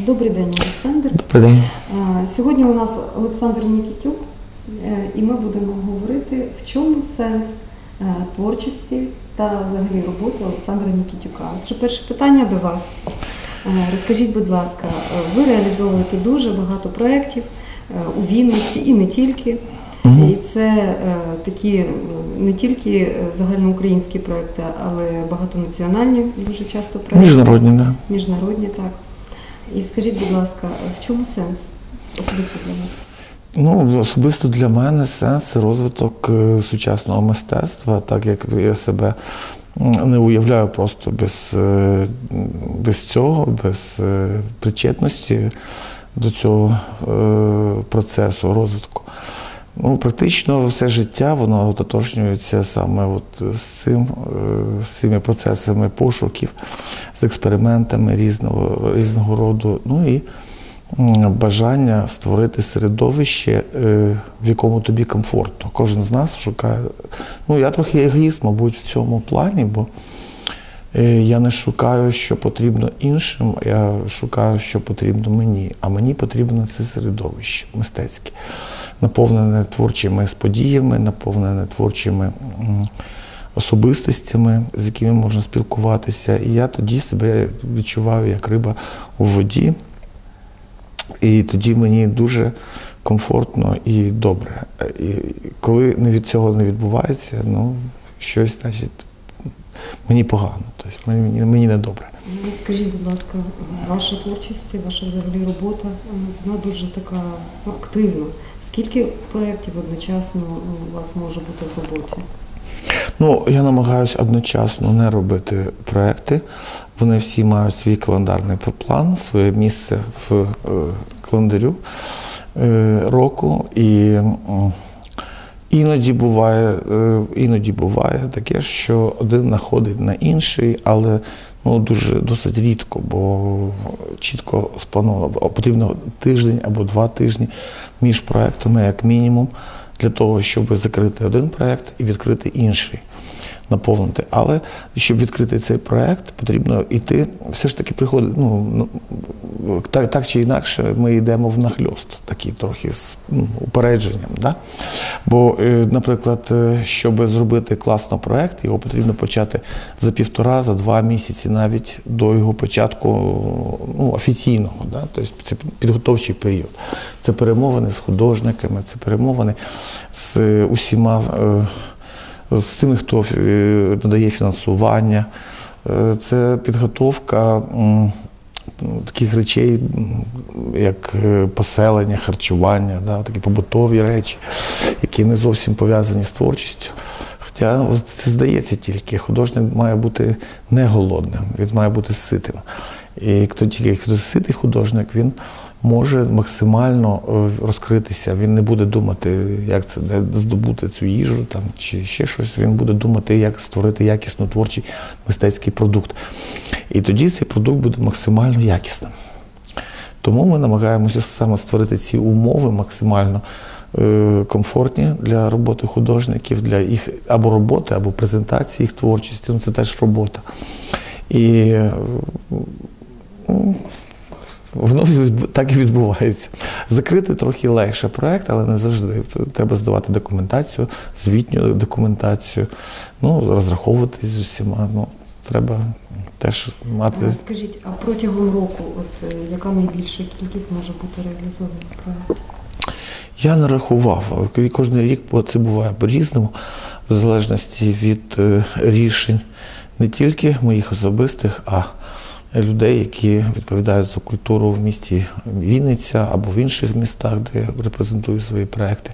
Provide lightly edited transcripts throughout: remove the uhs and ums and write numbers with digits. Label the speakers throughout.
Speaker 1: Добрий день, Олександр.
Speaker 2: Добрий день.
Speaker 1: Сьогодні у нас Олександр Нікітюк, і ми будемо говорити, в чому сенс творчості та взагалі роботи Олександра Нікітюка. Отже, перше питання до вас. Розкажіть, будь ласка, ви реалізовуєте дуже багато проєктів у Вінниці і не тільки. І це такі не тільки загальноукраїнські проєкти, але багатонаціональні дуже часто проєкти.
Speaker 2: Міжнародні, так.
Speaker 1: Міжнародні, так. І скажіть, будь ласка, в чому сенс особисто для вас?
Speaker 2: Ну, особисто для мене сенс – це розвиток сучасного мистецтва, так як я себе не уявляю просто без цього, без причетності до цього процесу розвитку. Ну, практично все життя воно ототожнюється саме от з цими процесами пошуків, з експериментами різного роду, ну і бажання створити середовище, в якому тобі комфортно. Кожен з нас шукає, ну я трохи егоїст, мабуть, в цьому плані, бо я не шукаю, що потрібно іншим, я шукаю, що потрібно мені, а мені потрібно це середовище мистецьке, наповнене творчими подіями, наповнене творчими особистостями, з якими можна спілкуватися. І я тоді себе відчуваю як риба у воді. І тоді мені дуже комфортно і добре. І коли від цього не відбувається, ну, щось, значить, мені погано, тобто мені не добре.
Speaker 1: Скажіть, будь ласка, ваша творчість, ваша взагалі робота, вона дуже така активна. Скільки проєктів одночасно у вас може бути в роботі?
Speaker 2: Ну, я намагаюся одночасно не робити проєкти. Вони всі мають свій календарний план, своє місце в календарю року. І іноді буває таке, що один находить на інший, але ну, досить рідко, бо чітко сплановано. Потрібно тиждень або 2 тижні між проєктами, як мінімум, для того, щоб закрити один проєкт і відкрити інший, наповнити. Але щоб відкрити цей проєкт, потрібно йти, все ж таки приходить, так чи інакше, ми йдемо в нахльост, такий трохи з упередженням. Да? Бо, наприклад, щоб зробити класний проєкт, його потрібно почати за 1,5, за 2 місяці навіть до його початку офіційного. Да? Тобто це підготовчий період. Це перемовини з художниками, це перемовини з усіма, з тими, хто надає фінансування. Це підготовка таких речей, як поселення, харчування, да, такі побутові речі, які не зовсім пов'язані з творчістю. Хоча це здається тільки, художник має бути не голодним, він має бути ситим. І хто ситий художник, він може максимально розкритися, він не буде думати, як це, де здобути цю їжу там, чи ще щось, він буде думати, як створити якісно творчий мистецький продукт. І тоді цей продукт буде максимально якісним. Тому ми намагаємося саме створити ці умови максимально комфортні для роботи художників, для їх або роботи, або презентації їх творчості, ну це теж робота. І воно так і відбувається. Закрити трохи легше проєкт, але не завжди. Треба здавати документацію, звітню документацію, розраховуватись з усіма. Треба теж мати...
Speaker 1: Скажіть, а протягом року яка найбільша кількість може бути реалізована проєктів?
Speaker 2: Я не рахував. Кожен рік це буває по-різному, в залежності від рішень не тільки моїх особистих, а людей, які відповідають за культуру в місті Вінниця або в інших містах, де я репрезентую свої проекти.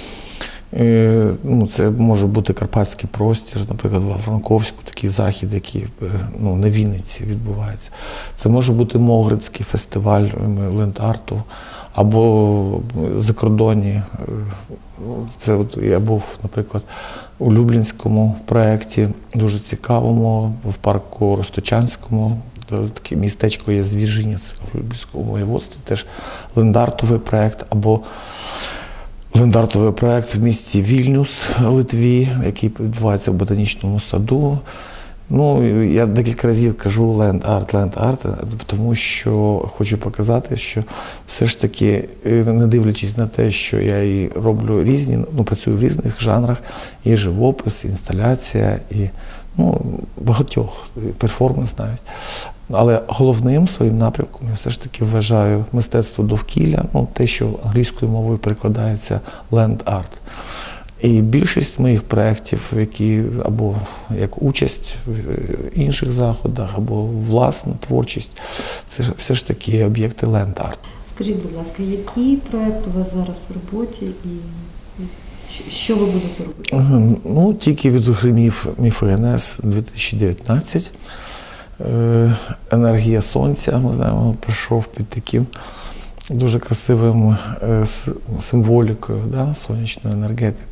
Speaker 2: Це може бути Карпатський простір, наприклад, в Франковську, такий захід, який на Вінниці відбувається. Це може бути Могрицький фестиваль ленд-арту, або за кордоні. Це я був, наприклад, у Люблінському проєкті, дуже цікавому, в парку Росточанському. Таке містечко є Звіжинець в Люблінському воєводстві, теж лендартовий проєкт, або лендартовий проєкт в місті Вільнюс, Литві, який відбувається в ботанічному саду. Ну, я декілька разів кажу ленд-арт, тому що хочу показати, що все ж таки, не дивлячись на те, що я і роблю різні, ну, працюю в різних жанрах, і живопис, і інсталяція, і багатьох, перформанс навіть. Але головним своїм напрямком я все ж таки вважаю мистецтво довкілля, ну, те, що англійською мовою перекладається ленд-арт. І більшість моїх проєктів, які або як участь в інших заходах, або власна творчість, це все ж таки об'єкти ленд-арт.
Speaker 1: Скажіть, будь ласка, який проєкт у вас зараз в роботі і що ви будете робити?
Speaker 2: Ну, тільки відгримів мій ФНС 2019. Енергія сонця, ми знаємо, пройшов під таким дуже красивим символікою, да, сонячної енергетики,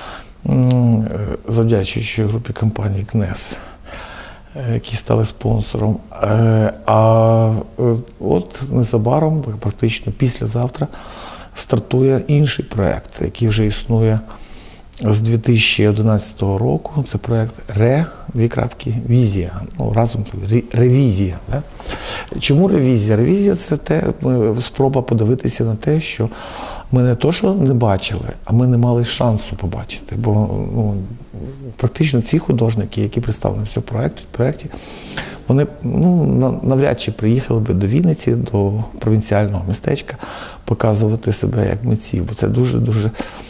Speaker 2: завдячуючи групі компаній КНЕС, які стали спонсором. А от незабаром, практично післязавтра, стартує інший проєкт, який вже існує з 2011 року. Це проєкт Візія. Ну, разом це ревізія. Да? Чому ревізія? Ревізія – це спроба подивитися на те, що ми не то, що не бачили, а ми не мали шансу побачити. Бо практично ці художники, які представлені в цьому проєкті, вони навряд чи приїхали би до Вінниці, до провінціального містечка, показувати себе як митців. Бо це дуже-дуже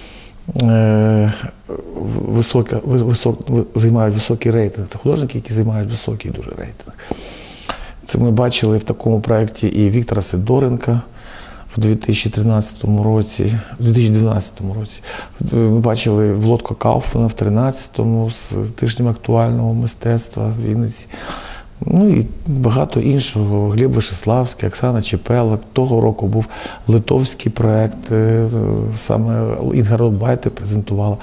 Speaker 2: займають високий рейтинг. Це художники, які займають високий дуже рейтинг. Це ми бачили в такому проєкті і Віктора Сидоренка в 2012 році. Ми бачили Володка Кауфмана в 2013-му з тижнем актуального мистецтва в Вінниці. Ну і багато іншого. Гліб Вишеславський, Оксана Чепелак. Того року був литовський проєкт, саме Інга Ротбайте презентувала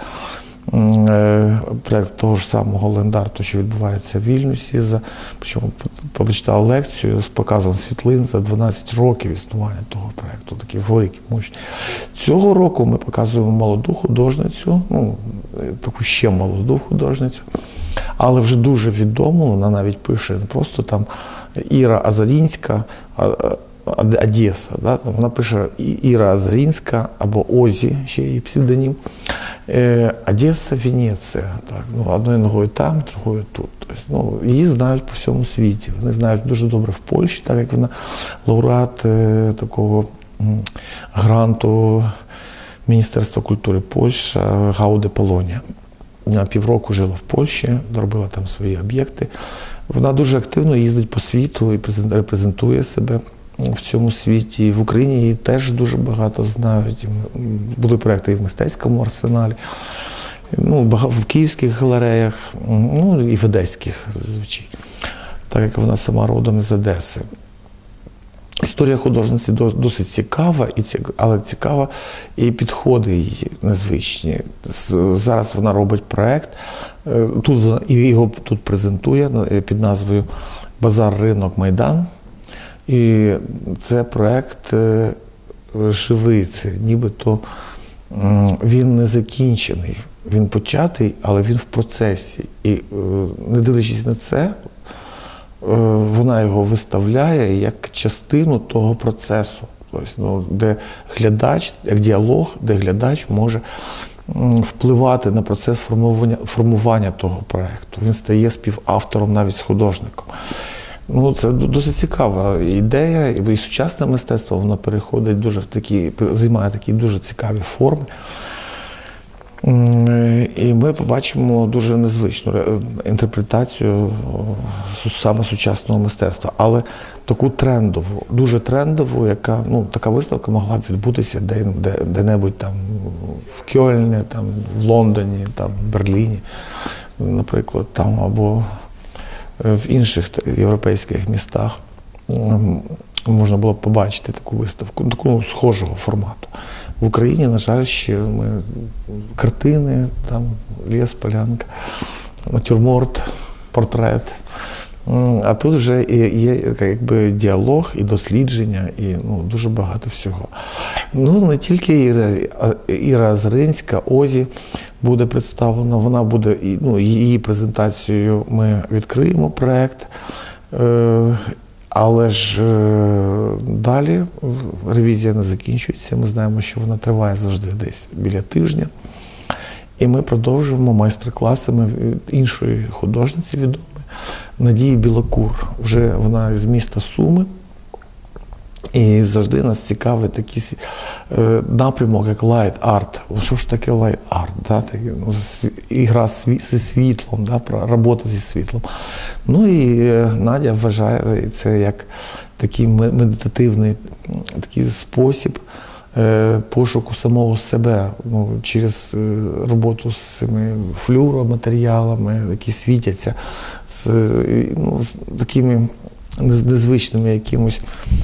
Speaker 2: проєкт того ж самого ленд-арту, що відбувається в Вільнюсі. Причому почитала лекцію з показом світлин за 12 років існування того проєкту, такий великий, мощний. Цього року ми показуємо молоду художницю, таку ще молоду художницю, але вже дуже відому, вона навіть пише не просто там Іра Азарінська, Одеса, да? Вона пише Іра Азарінська або Озі, ще її псевдонім. Одеса, Венеція. Так? Одною ногою там, другою тут. Тобто, її знають по всьому світі. Вони знають дуже добре в Польщі, так як вона лауреат такого гранту Міністерства культури Польщі Гауде Полонія. На півроку жила в Польщі, робила там свої об'єкти. Вона дуже активно їздить по світу і репрезентує себе в цьому світі. В Україні її теж дуже багато знають. Були проєкти і в мистецькому арсеналі, в київських галереях, і в одеських, звичайно, так як вона сама родом із Одеси. Історія художниці досить цікава, але цікава і підходи її незвичні. Зараз вона робить проєкт, його тут презентує під назвою «Базар-ринок Майдан». І це проєкт живий, це нібито він не закінчений, він початий, але він в процесі. І не дивлячись на це, вона його виставляє як частину того процесу, тобто, де глядач, як діалог, де глядач може впливати на процес формування того проєкту. Він стає співавтором навіть з художником. Це досить цікава ідея, і сучасне мистецтво, воно переходить займає такі дуже цікаві форми. І ми побачимо дуже незвичну інтерпретацію саме сучасного мистецтва, але таку трендову, дуже трендову, яка, така виставка могла б відбутися де-небудь там в Кьольні, там в Лондоні, там в Берліні, наприклад, там або в інших європейських містах можна було б побачити таку виставку, такого схожого формату. В Україні, на жаль, ще картини, там ліс, полянка, натюрморт, портрет. А тут вже є якби діалог і дослідження, і дуже багато всього. Не тільки Іра Зринська, Озі буде представлена, вона буде, її презентацією ми відкриємо проєкт. Але ж далі ревізія не закінчується. Ми знаємо, що вона триває завжди десь біля тижня. І ми продовжуємо майстер-класами іншої художниці відомої, Надії Білокур. Вже вона з міста Суми. І завжди нас цікавить такий напрямок, як light art. Що ж таке light art? Да? Ігра зі світлом, да? Робота зі світлом. І Надя вважає це як такий медитативний такий спосіб пошуку самого себе через роботу з цими флюроматеріалами, які світяться, з такими незвичними якимось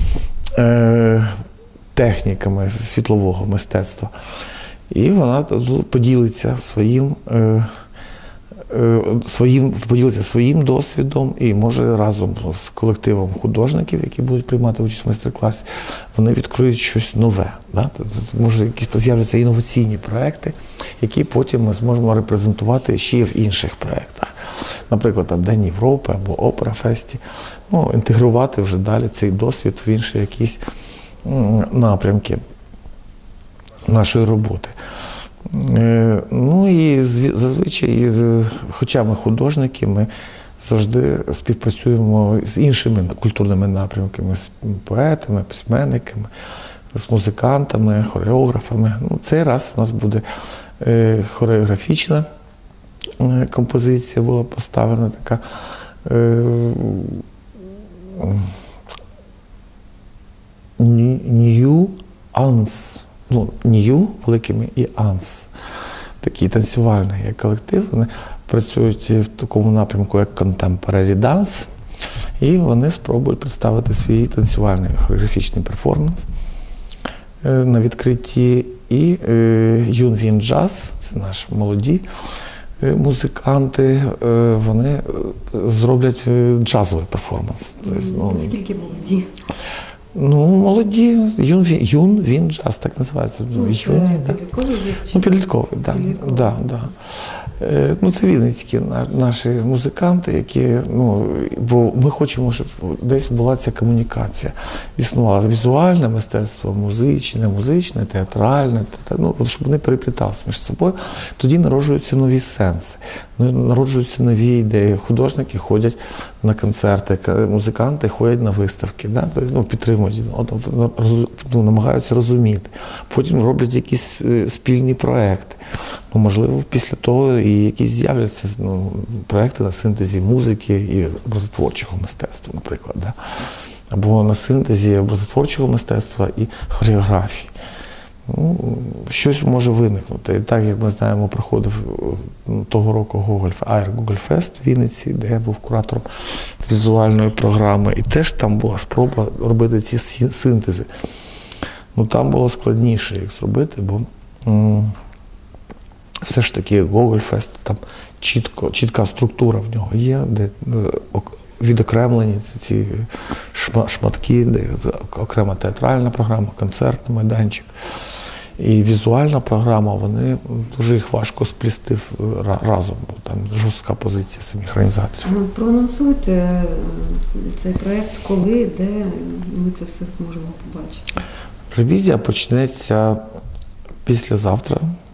Speaker 2: техніками світлового мистецтва. І вона поділиться своїм досвідом і може разом з колективом художників, які будуть приймати участь в майстер-класі, вони відкриють щось нове. Да? Може, якісь з'являться інноваційні проекти, які потім ми зможемо репрезентувати ще в інших проектах. Наприклад, там День Європи або Опера Фесті. Інтегрувати вже далі цей досвід в інші якісь напрямки нашої роботи. І зазвичай, хоча ми художники, ми завжди співпрацюємо з іншими культурними напрямками, з поетами, письменниками, з музикантами, хореографами. Цей раз у нас буде хореографічна композиція, була поставлена така Нюанс. Нью великими і Анс. Такий танцювальний колектив. Вони працюють в такому напрямку, як Contemporary Dance. І вони спробують представити свій танцювальний хореографічний перформанс на відкритті. І Юнвін Джаз, це наші молоді музиканти, вони зроблять джазовий перформанс.
Speaker 1: Наскільки молоді?
Speaker 2: Молоді, Юнвін Джаз, так називається.
Speaker 1: Підлітковий звук?
Speaker 2: Підлітковий, так. Це вінницькі наші музиканти, які, бо ми хочемо, щоб десь була ця комунікація. Існувало візуальне мистецтво, музичне, театральне, щоб вони перепліталися між собою. Тоді народжуються нові сенси, народжуються нові ідеї. Художники ходять на концерти, музиканти ходять на виставки, підтримують, намагаються розуміти. Потім роблять якісь спільні проекти. Можливо, після того і якісь з'являться проекти на синтезі музики і образотворчого мистецтва, наприклад. Да? Або на синтезі образотворчого мистецтва і хореографії. Щось може виникнути. І так, як ми знаємо, проходив того року Air Google Fest в Вінниці, де я був куратором візуальної програми. І теж там була спроба робити ці синтези. Там було складніше їх зробити, бо все ж таки Google Fest, там чітка структура в нього є, де відокремлені ці шматки, де окрема театральна програма, концертний майданчик. І візуальна програма, вони дуже їх важко сплісти разом, бо там жорстка позиція самих організаторів.
Speaker 1: Проанонсуйте цей проєкт, коли, де ми це все зможемо побачити.
Speaker 2: Ревізія почнеться післязавтра.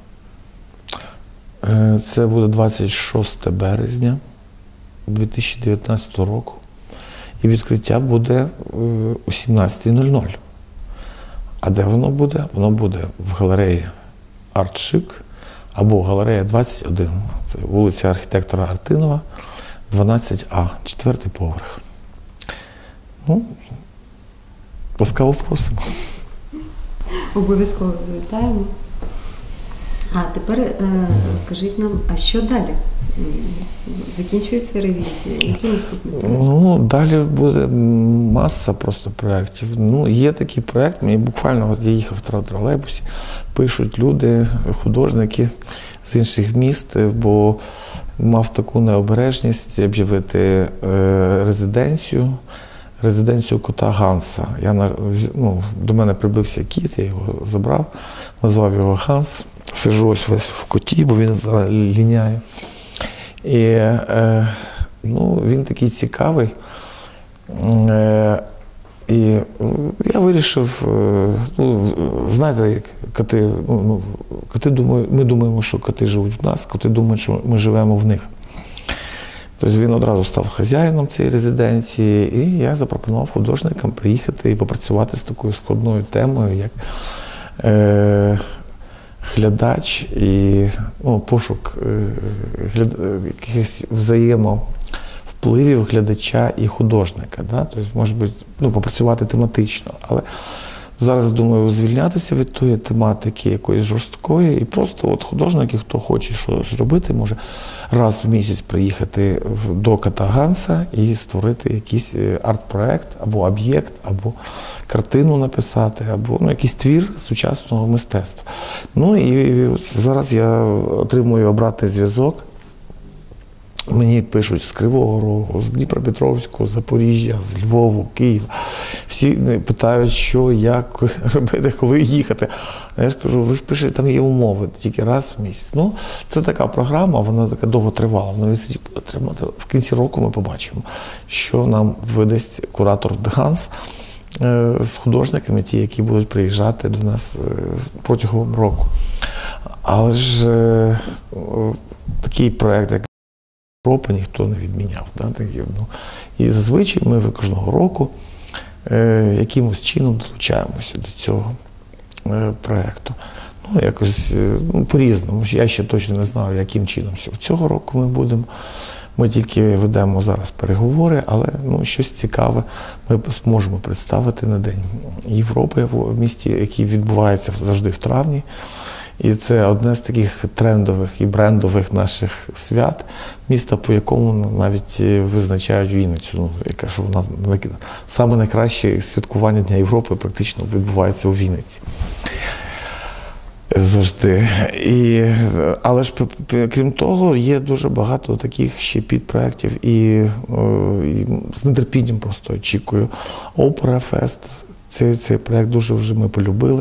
Speaker 2: Це буде 26 березня 2019 року. І відкриття буде о 17:00. А де воно буде? Воно буде в галереї «Артшик» або галерея 21. Це вулиця архітектора Артинова, 12А, 4-й поверх. Ласкаво просимо.
Speaker 1: Обов'язково завітаємо. А тепер скажіть нам, а що далі? Закінчується ревізія? Які наступні проекти?
Speaker 2: Далі буде маса просто проєктів. Є такий проєкт, буквально я їхав в тролейбусі, пишуть люди, художники з інших міст, бо мав таку необережність об'явити резиденцію кота Ганса. До мене прибився кіт, я його забрав, назвав його Ганс. Сижу ось весь в коті, бо він зараз ліняє. І він такий цікавий. І я вирішив, знаєте, як коти думають, ми думаємо, що коти живуть в нас, коти думають, що ми живемо в них. Тобто він одразу став хазяїном цієї резиденції, і я запропонував художникам приїхати і попрацювати з такою складною темою, як глядач і пошук якихось взаємовпливів глядача і художника. Да? Тобто, може бути, попрацювати тематично. Але зараз, думаю, звільнятися від тої тематики якоїсь жорсткої, і просто художники, хто хоче щось зробити, може раз в місяць приїхати до кота Ганса і створити якийсь арт-проект, або об'єкт, або картину написати, або якийсь твір сучасного мистецтва. І зараз я отримую обратний зв'язок. Мені пишуть з Кривого Рогу, з Дніпропетровського, Запоріжжя, з Львова, Києва. Всі питають, що, як робити, коли їхати. А я ж кажу, ви ж пишете, там є умови, тільки раз в місяць. Це така програма, вона така довготривала. Вона весь рік буде тримати. В кінці року ми побачимо, що нам видасть куратор Ганс з художниками, ті, які будуть приїжджати до нас протягом року. Але ж такий проєкт, як Європа, ніхто не відміняв. І зазвичай ми кожного року якимось чином долучаємося до цього проєкту. Якось по-різному. Я ще точно не знаю, яким чином цього року ми будемо. Ми тільки ведемо зараз переговори, але щось цікаве ми зможемо представити на День Європи в місті, який відбувається завжди в травні. І це одне з таких трендових і брендових наших свят, міста, по якому навіть визначають Вінницю. Яка ж вона саме найкраще святкування Дня Європи практично відбувається у Вінниці. Завжди. Але ж, крім того, є дуже багато таких ще підпроєктів, і з нетерпінням просто очікую. Опера Фест, цей проєкт дуже вже ми полюбили.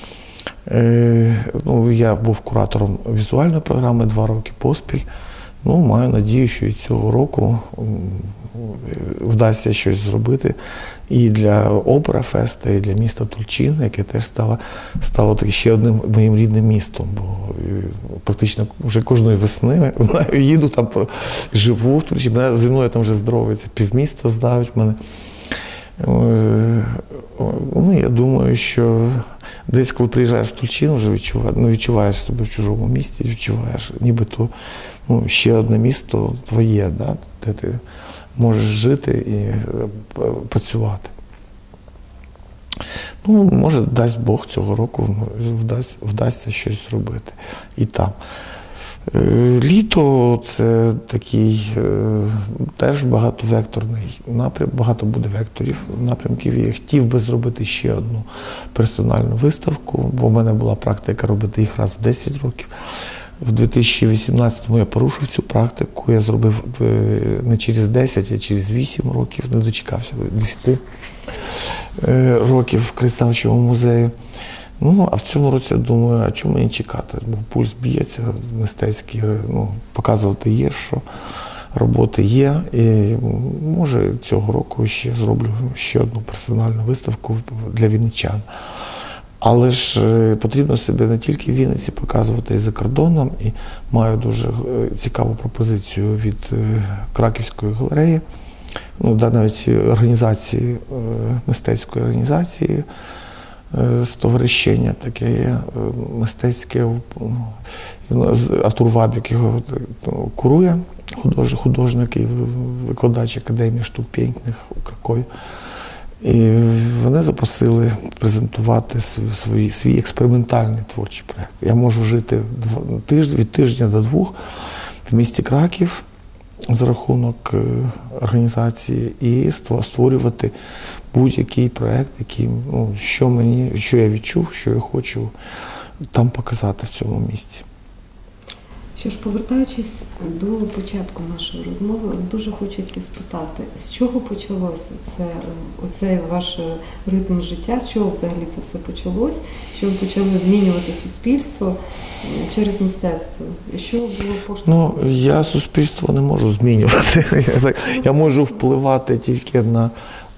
Speaker 2: Я був куратором візуальної програми 2 роки поспіль. Маю надію, що і цього року вдасться щось зробити і для Опера Феста, і для міста Тульчин, яке теж стало ще одним моїм рідним містом. Бо практично вже кожної весни, їду там, живу в Тульчині, зі мною там вже здоровується, півміста знають мене. Я думаю, що десь, коли приїжджаєш в Тульчин, вже відчуваєш себе в чужому місті, відчуваєш, нібито ще одне місто твоє, де ти можеш жити і працювати. Може, дасть Бог, цього року вдасться щось зробити і там. Літо – це такий теж багатовекторний напрям, багато буде векторів, напрямків. Я хотів би зробити ще одну персональну виставку, бо в мене була практика робити їх раз в 10 років. В 2018-му я порушив цю практику, я зробив не через 10, а через 8 років, не дочекався 10 років в краєзнавчому музеї. А в цьому році я думаю, а чому мені чекати? Бо пульс б'ється мистецький, показувати є, що роботи є. І може цього року ще зроблю ще одну персональну виставку для вінничан. Але ж потрібно себе не тільки в Вінниці показувати, і за кордоном. І маю дуже цікаву пропозицію від Краківської галереї, навіть організації, мистецької організації, стоваришення таке є мистецьке. Артур Вабік його курує, художник і викладач Академії штук пєйнтних у Кракові. І вони запросили презентувати свій експериментальний творчий проєкт. Я можу жити від тижня до 2 в місті Краків за рахунок організації і створювати будь-який проєкт, що я відчув, що я хочу там показати в цьому місці.
Speaker 1: Що ж, повертаючись до початку нашої розмови, дуже хочеться спитати, з чого почалося оцей ваш ритм життя, з чого взагалі це все почалось, що ви почали змінювати суспільство через мистецтво? Що було поштовхом?
Speaker 2: Ну, я суспільство не можу змінювати. Я можу впливати тільки на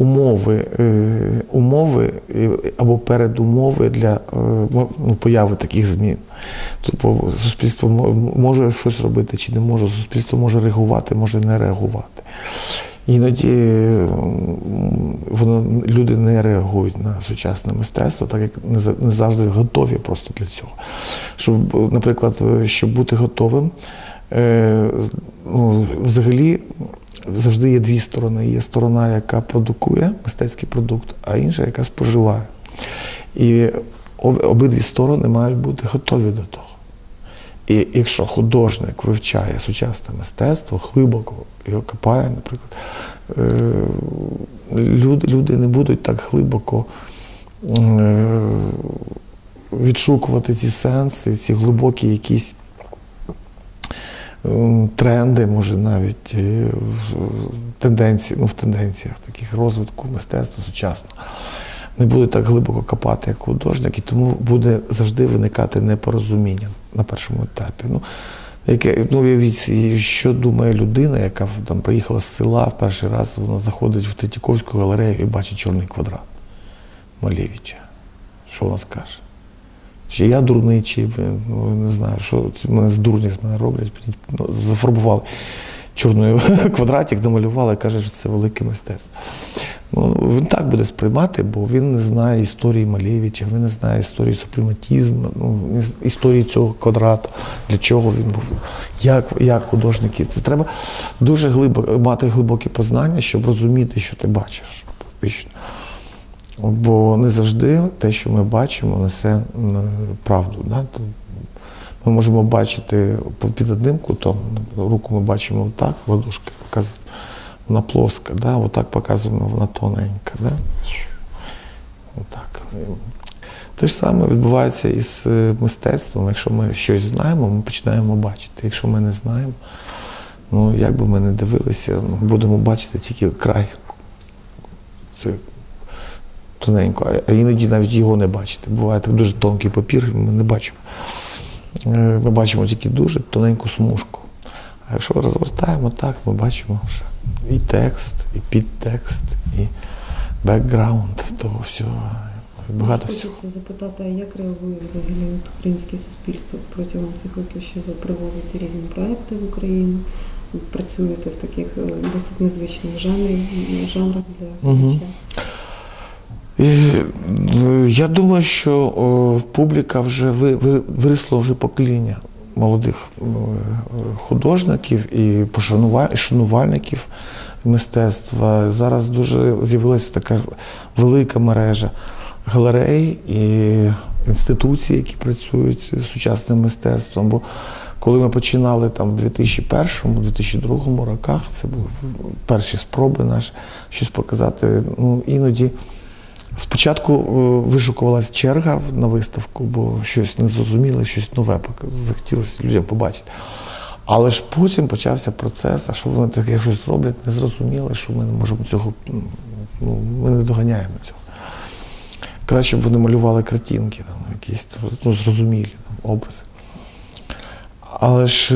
Speaker 2: умови або передумови для появи таких змін. Тобто суспільство може щось робити чи не може, суспільство може реагувати, може не реагувати. Іноді люди не реагують на сучасне мистецтво, так як не завжди готові просто для цього. Наприклад, щоб бути готовим, взагалі завжди є дві сторони. Є сторона, яка продукує мистецький продукт, а інша, яка споживає. І обидві сторони мають бути готові до того. І якщо художник вивчає сучасне мистецтво, глибоко його копає, наприклад, люди не будуть так глибоко відшукувати ці сенси, ці глибокі якісь тренди, може навіть в тенденціях таких розвитку мистецтва сучасного. Не буде так глибоко копати, як художник, і тому буде завжди виникати непорозуміння на першому етапі. Уявіть, що думає людина, яка там приїхала з села, в перший раз вона заходить в Третьяковську галерею і бачить чорний квадрат Малевича. Що вона скаже? Чи я дурний, чи не знаю, що мене з дурні з мене роблять. Зафарбували чорний квадратик, намалювали, каже, що це велике мистецтво. Він так буде сприймати, бо він не знає історії Малевича, він не знає історії супрематизму, історії цього квадрату, для чого він був, як художники. Це треба дуже мати глибокі познання, щоб розуміти, що ти бачиш. Бо не завжди те, що ми бачимо, несе правду. Да? Ми можемо бачити під одним кутом, руку ми бачимо отак, ладошки показуємо, вона плоска, да? Отак показуємо, вона тоненька. Да? Отак. Те ж саме відбувається із мистецтвом. Якщо ми щось знаємо, ми починаємо бачити. Якщо ми не знаємо, як би ми не дивилися, будемо бачити тільки край. Це тоненько, а іноді навіть його не бачити. Буває так дуже тонкий папір, ми не бачимо. Ми бачимо тільки дуже тоненьку смужку. А якщо розвертаємо так, ми бачимо вже і текст, і підтекст, і бекграунд того всього. Багато всього.
Speaker 1: Хочеться запитати, а як реагує взагалі українське суспільство протягом цих років, що ви привозите різні проекти в Україну, працюєте в таких досить незвичних жанрах для глядача?
Speaker 2: Я думаю, що публіка вже виросло вже покоління молодих художників і шанувальників мистецтва. Зараз дуже з'явилася така велика мережа галерей і інституцій, які працюють з сучасним мистецтвом. Бо коли ми починали там в 2001-2002 роках, це були перші спроби наші щось показати, іноді спочатку вишукувалася черга на виставку, бо щось незрозуміле, щось нове захотілося людям побачити. Але ж потім почався процес, а що вони таке щось роблять, незрозуміле, що ми не можемо цього, ми не доганяємо цього. Краще б вони малювали картинки, якісь зрозумілі образи. Але ж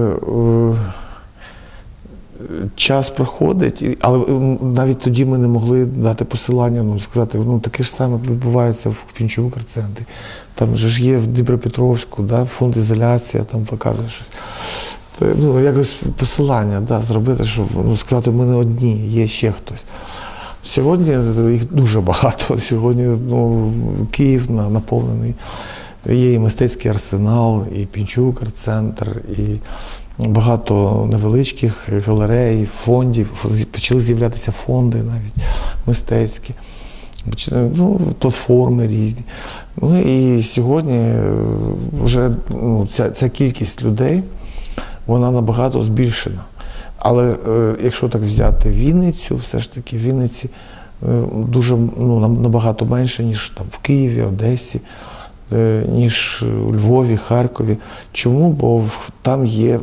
Speaker 2: час проходить, але навіть тоді ми не могли дати посилання, сказати, таке ж саме відбувається в Пінчук арт-центрі. Там же ж є в Дніпропетровську, фонд ізоляція, там показує щось. Якось посилання зробити, щоб сказати, ми не одні, є ще хтось. Сьогодні їх дуже багато. Сьогодні Київ наповнений. Є і мистецький арсенал, і Пінчук арт-центр, і багато невеличких галерей, фондів. Почали з'являтися фонди навіть мистецькі, платформи різні. І сьогодні вже ця кількість людей, вона набагато збільшена. Але якщо так взяти Вінницю, все ж таки в Вінниці дуже набагато менше, ніж там в Києві, Одесі. ніж у Львові, Харкові. Чому? Бо там є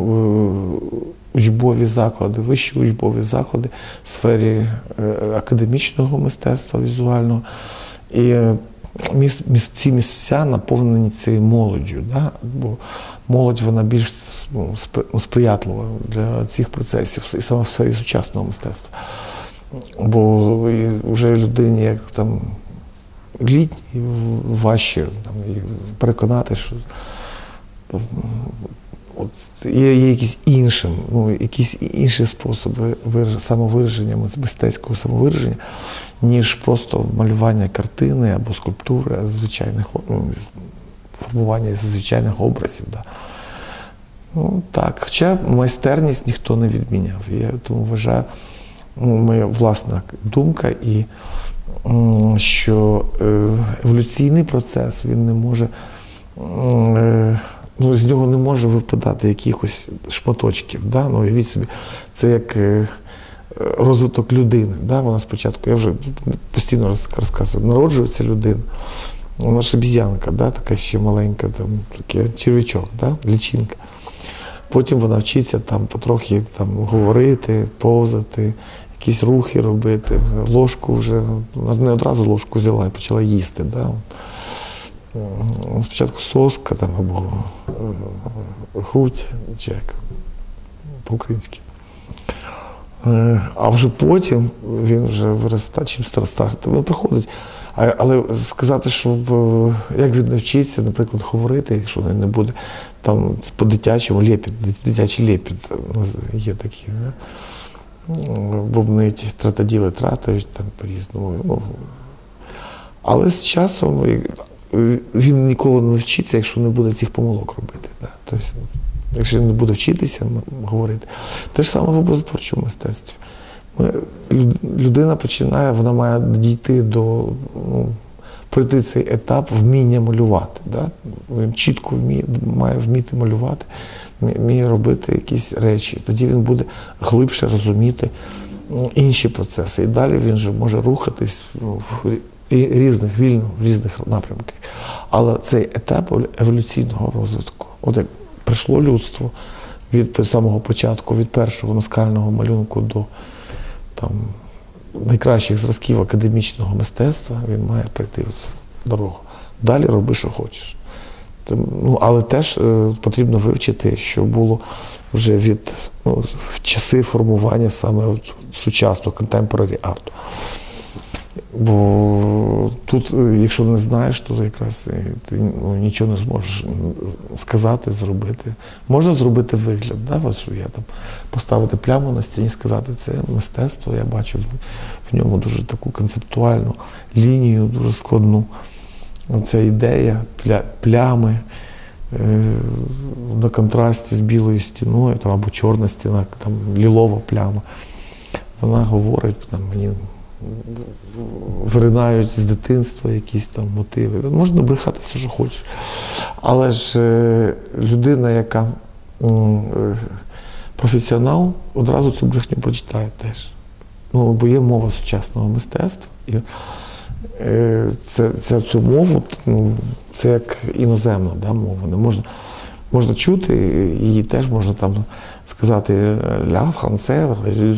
Speaker 2: учбові заклади, вищі учбові заклади в сфері академічного мистецтва, візуального. І ці місця наповнені цією молоддю, да? Бо молодь вона більш сприятлива для цих процесів, і саме в сфері сучасного мистецтва. Бо вже людині, як там літній, важче там, і переконати, що от, є якісь інші способи самовираження, мистецького самовираження, ніж просто малювання картини або скульптури, формування звичайних образів. Да. Ну, так. Хоча майстерність ніхто не відміняв. Я тому вважаю, моя власна думка, і що еволюційний процес, він не може, з нього не може випадати якихось шматочків. Да? Ну, уявіть собі, це як розвиток людини. Да? Вона спочатку, я вже постійно розказую, народжується людина, вона ж обіз'янка, да? Така ще маленька, там, такий червячок, да? Лічинка. Потім вона вчиться там потрохи там, говорити, повзати, якісь рухи робити. Ложку вже, не одразу ложку взяла і почала їсти. Да? Спочатку соска там, або грудь, чи як по-українськи. А вже потім він вже виростає, чим старше, він приходить. Але сказати, щоб як він навчиться, наприклад, говорити, якщо не буде, там по-дитячому лепіт, дитячий лепіт є такі, не? Бубнить, тратоділи тратають там по-різному. Ну. Але з часом він ніколи не навчиться, якщо не буде цих помилок робити. Да? Тобто, якщо він не буде вчитися говорити. Те ж саме в образотворчому мистецтві. Людина починає, вона має дійти до, пройти цей етап вміння малювати. Да? Він чітко має вміти малювати, вміє робити якісь речі. Тоді він буде глибше розуміти інші процеси. І далі він вже може рухатись в різних напрямках. Але цей етап еволюційного розвитку, от як прийшло людство від самого початку, від першого наскального малюнку до там, найкращих зразків академічного мистецтва, він має пройти цю дорогу. Далі роби, що хочеш. Але теж потрібно вивчити, що було вже в часи формування саме сучасного contemporary арту. Бо тут, якщо не знаєш, то якраз ти нічого не зможеш сказати, зробити. Можна зробити вигляд, да? От, що я там поставити пляму на стіні, сказати, це мистецтво, я бачу в ньому дуже таку концептуальну лінію, дуже складну. Ця ідея, плями на контрасті з білою стіною, там, або чорна стіна, там, лілова пляма. Вона говорить, там, мені виринають з дитинства якісь там мотиви. Можна брехати все, що хочеш. Але ж людина, яка професіонал, одразу цю брехню прочитає теж. Бо є мова сучасного мистецтва. І цю мову, це як іноземна, да, мова. Не можна чути, її теж можна там сказати «ля, франце»,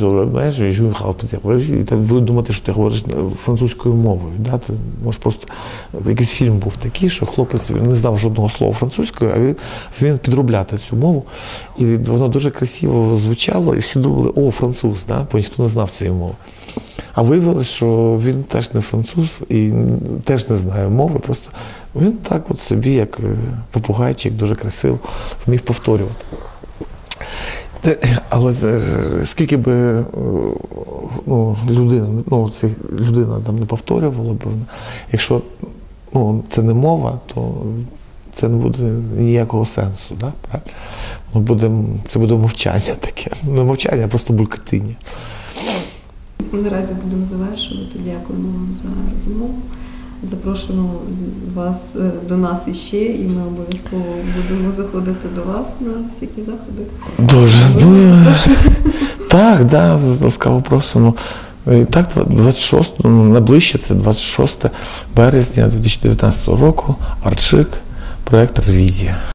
Speaker 2: і там будуть думати, що ти говориш французькою мовою. Да? Ти можеш просто... Якийсь фільм був такий, що хлопець не знав жодного слова французькою, а він підробляти цю мову. І воно дуже красиво звучало, і всі думали, о, француз, да? Бо ніхто не знав цієї мови. А виявилося, що він теж не француз і теж не знає мови, просто він так от собі, як попугайчик, дуже красиво вмів повторювати. Але скільки би людина там не повторювала, якщо це не мова, то це не буде ніякого сенсу. Да? Це буде мовчання таке. Не мовчання, а просто булькотіння.
Speaker 1: Наразі будемо завершувати. Дякуємо вам за розмову. Запрошуємо вас до нас іще, і ми обов'язково будемо заходити до вас на всякі заходи.
Speaker 2: Дуже. Так, ласкаво просимо. Так, 26, найближче це 26 березня 2019 року, Арчик, проєкт «Ревізія».